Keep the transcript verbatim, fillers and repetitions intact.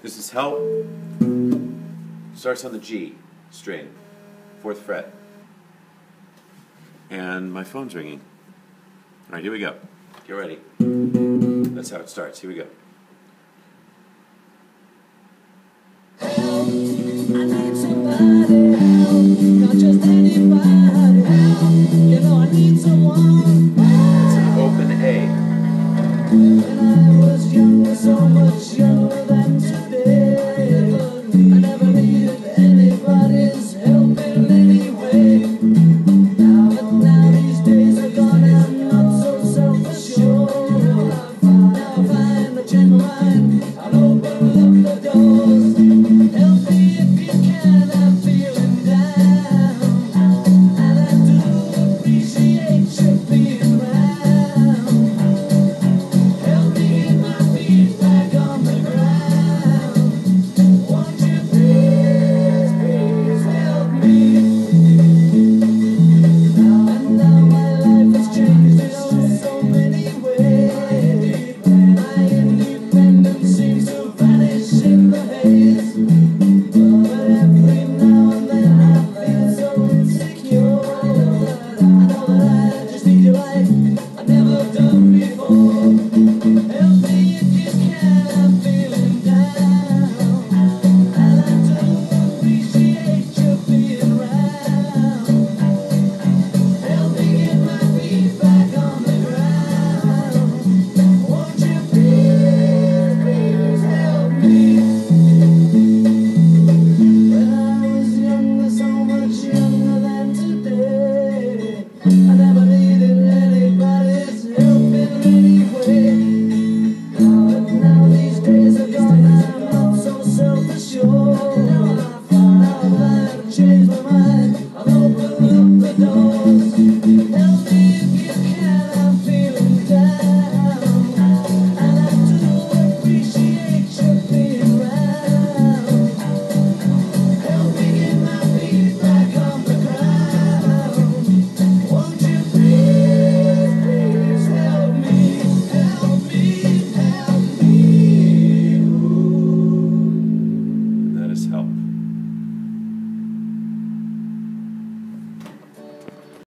This is Help. Starts on the G string, fourth fret. And my phone's ringing. All right, here we go. Get ready. That's how it starts. Here we go.